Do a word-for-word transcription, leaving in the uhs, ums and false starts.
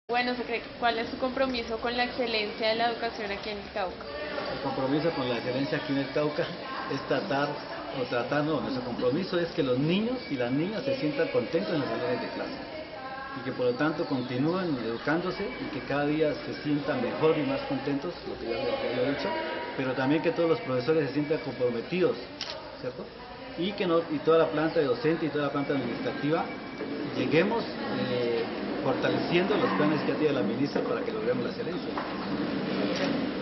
Bueno, Secre, ¿cuál es su compromiso con la excelencia de la educación aquí en el Cauca? El compromiso con la excelencia aquí en el Cauca es tratar, o tratar, no, nuestro compromiso es que los niños y las niñas se sientan contentos en los salones de clase y que por lo tanto continúen educándose y que cada día se sientan mejor y más contentos, lo que ya les he dicho, pero también que todos los profesores se sientan comprometidos, ¿cierto? Y que no, y toda la planta de docente y toda la planta administrativa lleguemos eh, fortaleciendo los planes que ha tenido la ministra para que logremos la excelencia.